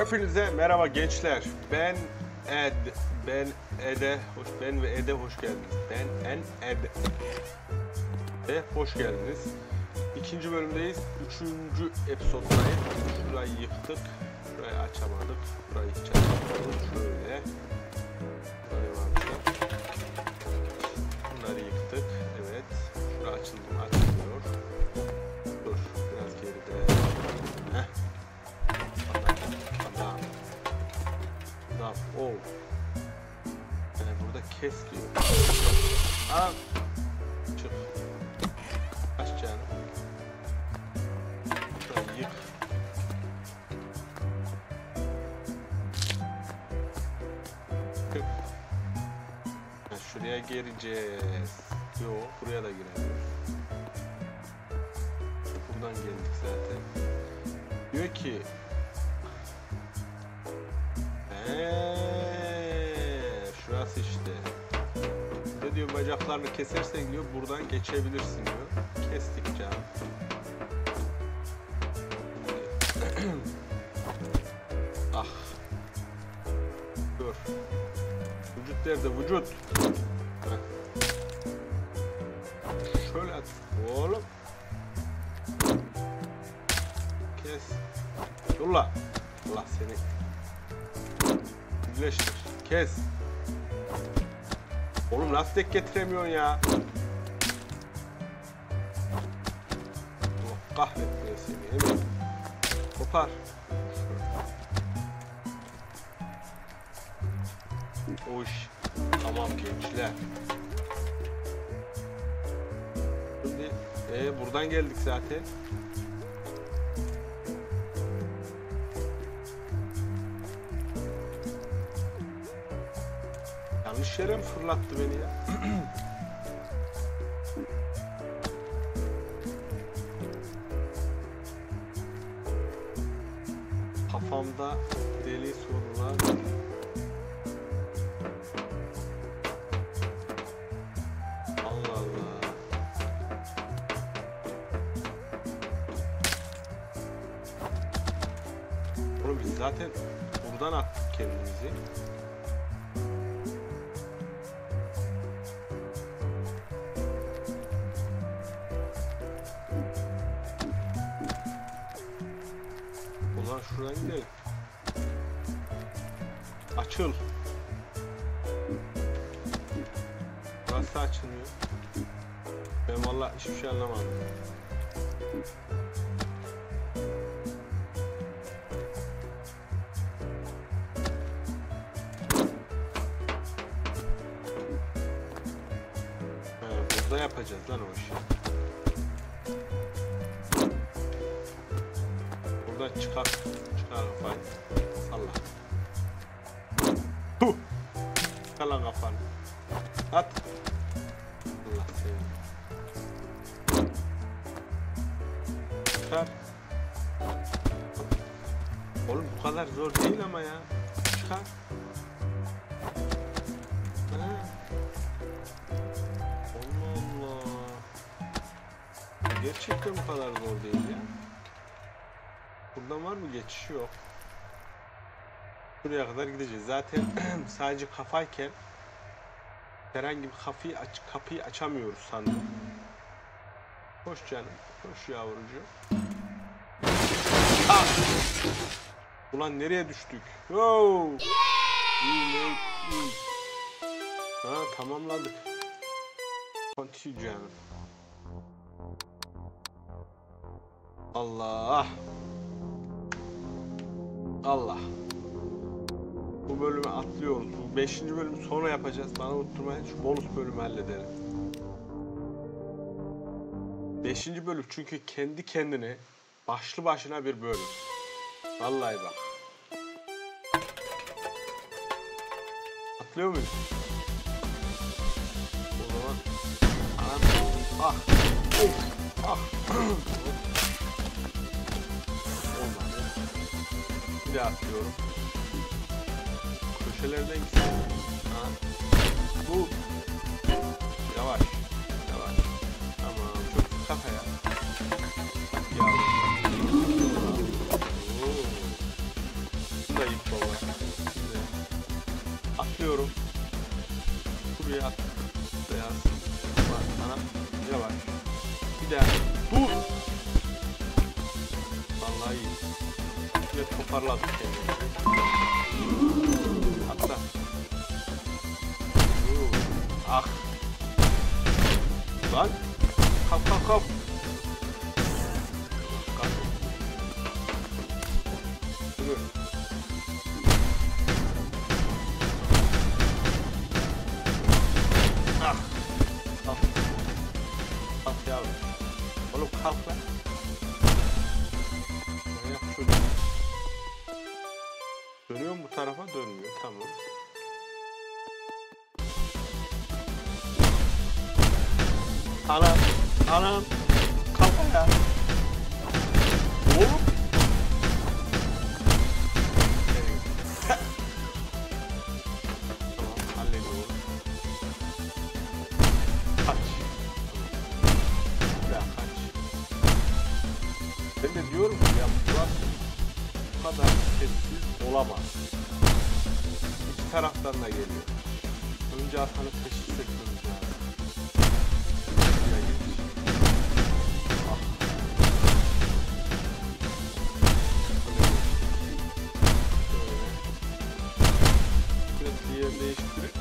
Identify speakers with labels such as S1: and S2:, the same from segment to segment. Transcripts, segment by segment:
S1: Hepinize merhaba gençler. Ben ve Ede hoş geldiniz. Ve hoş geldiniz. İkinci bölümdeyiz. Üçüncü episoddayız. Şurayı yıktık. Şurayı açamadık. Burayı hiç açamadık. Şöyle. Burayı varmışlar. Bunları yıktık. Evet. Şura açıldı mı? Açılmıyor. Dur. Biraz geride. Heh. Adam. Oh. Yani burada kes diyor. Aa. Çık. Aç canım. Şurayı yık. Çık. Ha, şuraya gireceğiz. Yo, buraya da giremiyoruz. Buradan geldik zaten. Diyor ki şurası işte. Ne diyor, bacaklarını kesersen diyor buradan geçebilirsin diyor. Kestik canım. Ah. Dur. Vücut nerede vücut? Heh. Şöyle at. Oğlum. Kes. Dur la. Allah seni. Birleştir. Kes. Oğlum nasıl tek getiremiyorsun ya? Allah kahretmiyor seni. Evet. Kopar. O iş. Tamam gençler. Şimdi buradan geldik zaten. Yanlış yere mi fırlattı beni ya? Kafamda deli sorular. Allah Allah. Oğlum biz zaten buradan attık kendimizi. Şuradan gidelim. Açıl. Burası açılmıyor. Ben vallahi hiçbir şey anlamadım. Burada yapacağız lan o işi. Buradan çıkar kafayı. Salla. Puh! Çıkar lan kafanı. At. Allah seni. Çıkar. Oğlum bu kadar zor değil ama ya. Çıkar. Allah Allah. Gerçekten bu kadar zor değil ya. Buradan var mı geçiş? Yok. Buraya kadar gideceğiz. Zaten sadece kafayken herhangi bir kapıyı açamıyoruz sandım. Hoş canım. Hoş yavrucuğum. Ah! Ulan nereye düştük? Wow! İyi. Ha, tamamladık. Continue canım. Allah! Allah. Bu bölümü atlıyoruz. Bu 5. bölümü sonra yapacağız. Bana unutturmayın. Şu bonus bölümü halledelim. 5. bölüm çünkü kendi kendine başlı başına bir bölüm. Vallahi bak. Atlıyor muyuz? O zaman ah. Ah. Olmadı. Bir daha atlıyorum. Köşelerden gitsin. Ha. Bu. Yavaş. Tamam. Çok kafaya. Bir daha. Dur. Vallahi iyi. Ve toparladık kendimizi. Hatta. Ah. Lan. Kalk kalk kalk. Kalk. Yürü. Ah. Kalk. Kalk yavrum. Oğlum kalk lan. Yap şöyle. Dönüyor mu bu tarafa? Dönmüyor. Tamam. Anam. Anam. Kalk ya. Oğlum. Tamam. Hallediyorum. Kaç. Ya kaç. Ben de diyorum ki ya burası bu kadar sessiz olamaz. İki taraftan da geliyor. Önce arkanı teşhis etmemiz lazım. Ya git. Ah. Şöyle. Sürekli yer değiştirip.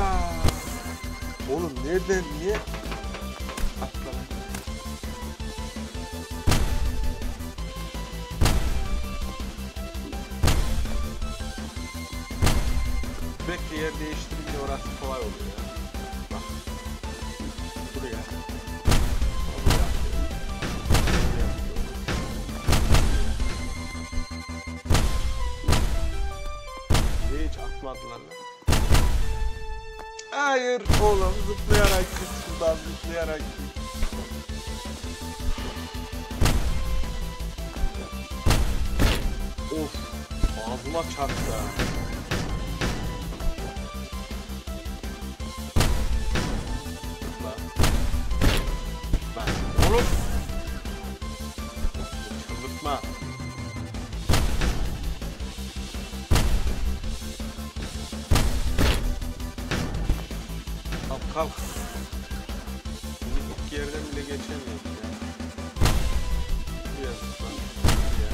S1: Oğlum nereden niye? Atla. Sürekli yer değiştirince orası kolay oluyor ya. Bak. Buraya. Buraya. Buraya. Hiç atmadılar lan. Hayır oğlum zıplayarak git şuradan zıplayarak git. Of ağzıma çarptı. Oğlum çıldırtma. Kalk kalk. İlk yerden bile geçemiyoruz ya. Buraya zıpla. Buraya.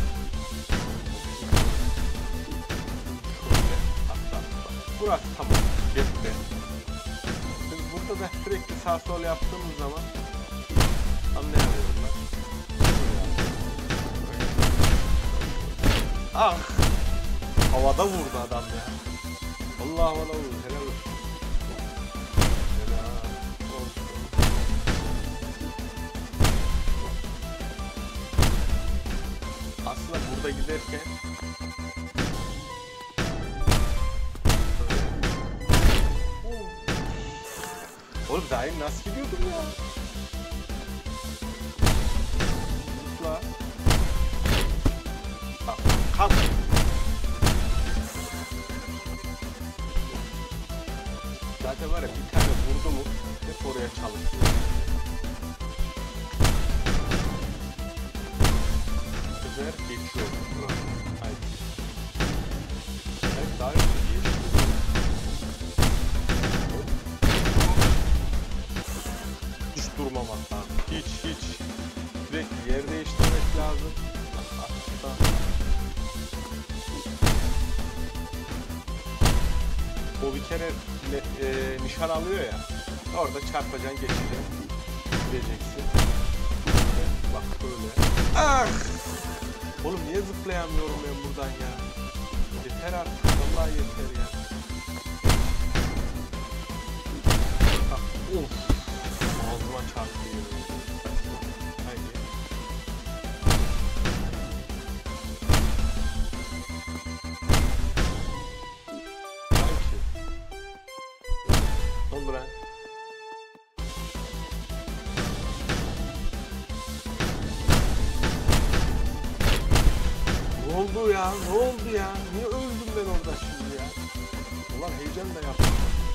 S1: Şöyle atla atla. Burası tamam. Yetti. Şimdi burada da sürekli sağ sol yaptığımız zaman anlayamıyorum ben. Ah! Havada vurdu adam ya. Allah havada vurdu. Helal olsun. Helal olsun. Aslında burada giderken oğlum daha iyi nasıl gidiyordum ya? Zıpla. Bak, kalk. Zaten var ya bir tane vurdu mu hep oraya çalışıyor. Bu sefer geçiyor. Haydi. Evet daha önce geçti. Hiç durmamak lazım. Hiç. Sürekli yer değiştirmek lazım. O bir kere nişan alıyor ya. Orada çarpacaksın, geçeceksin. Gideceksin. Bak böyle. Ah! Oğlum niye zıplayamıyorum ben buradan ya? Yeter artık. Vallahi yeter ya. Bak. Of. Ağzıma çarptı yemin. Haydi. Ne oldu lan? Ne oldu ya? Ne oldu ya? Niye öldüm ben orada şimdi ya? Ulan heyecan da yaptım.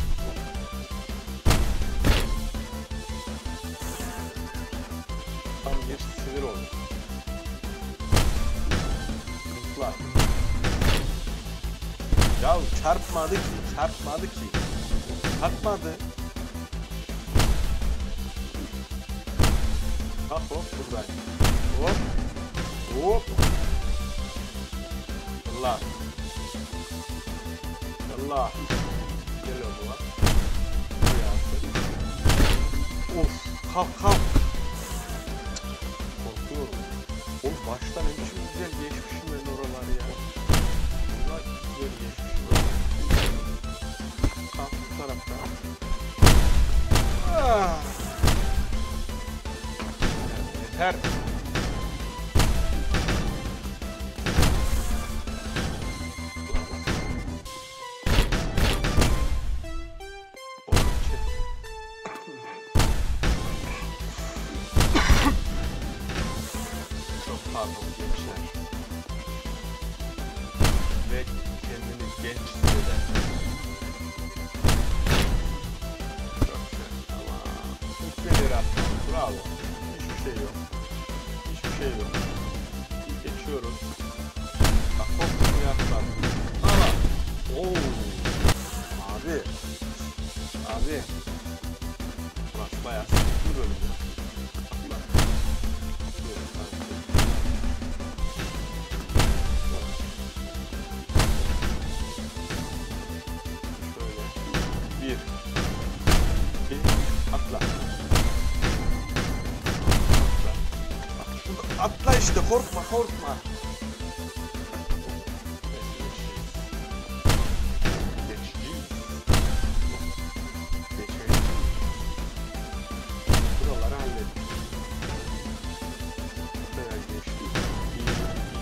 S1: Tam bir sinir oldu. Kızlar. Ya çarpmadı ki. Çarpmadı. Hop hop buradayım. Hop. Hop. Allah. Allah. Gel oğlum lan. Of. Kalk kalk. Korkuyorum. Oğlum baştan ne biçim güzel geçmişim ben oraları ya. Bunlar güzel geçmişim. Kalk bu tarafta. Ah. Yeter. Pardon gençler. Ve kendini genç hisseder. Çok güzel. Tamam. Yükseleri atmak. Bravo. Hiçbir şey yok. Hiçbir şey yok. Geçiyoruz. Bak hop yaptılar. Ama. Oo. Abi. Abi. Burası bayağı sıkıntı bölüm ya. Atla. Atla işte korkma korkma. Geçeceğiz. Buraları hallettik. Böyle geçtik. 1, 2,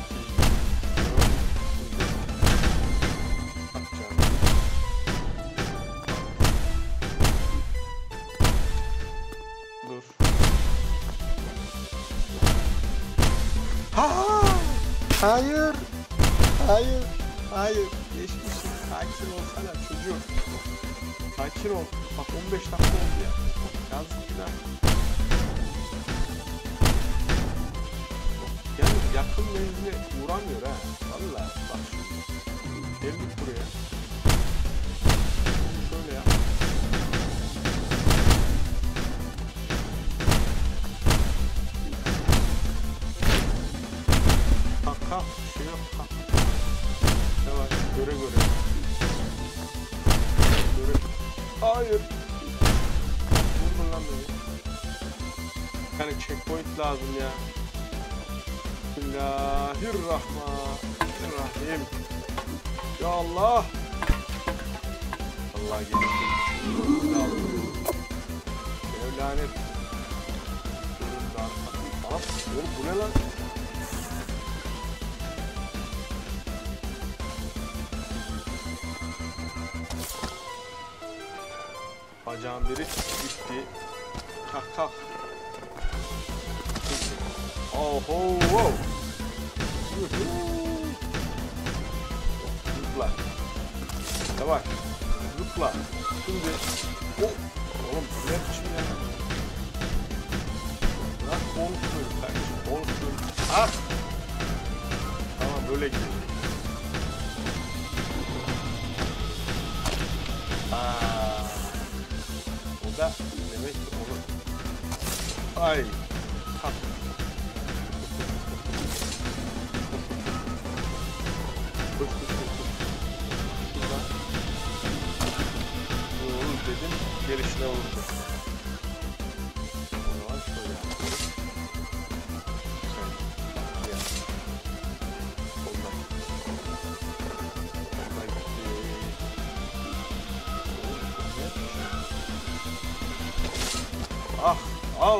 S1: 4. Atacağım. Dur. Ha! Hayır. Hayır. Hayır. Geçmişsin. Sakin olsana çocuğum. Sakin ol. Bak 15 dakika oldu ya. Yazık günah. Yani yakın menzile vuramıyor ha. Vallahi bak şimdi. Geldik buraya. Şöyle ya. Kalk bir şey yok kalk. Yavaş göre göre. Göre. Hayır. Vurma lan beni. Yani checkpoint lazım ya. Bismillahirrahmanirrahim. Ya Allah. Allah gelişti. Evlanet. Oğlum bu ne lan? Bacağın biri gitti. Kalk kalk. Oh oh wow. Zıpla. Yavaş. Zıpla. Şimdi. Oh. Oğlum bu ne biçim ya? Bırak konuşuyorum kardeşim. Konuşuyorum. Ah. Tamam böyle gidelim. O da demek ki onu. Ay. Kalk. Koş koş koş. Şuradan. Vurur dedim. Gelişine vurdu. O zaman şöyle yapıyoruz. Sen. Gel. Soldan. Soldan gitti. Ah. Al.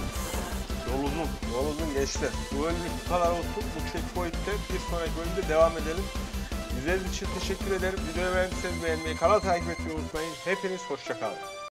S1: Yol uzun gençler. Bu bölümlük bu kadar olsun. Bu checkpoint'te bir sonraki bölümde devam edelim. İzlediğiniz için teşekkür ederim. Videoyu beğendiyseniz beğenmeyi, kanalı takip etmeyi unutmayın. Hepiniz hoşça kalın.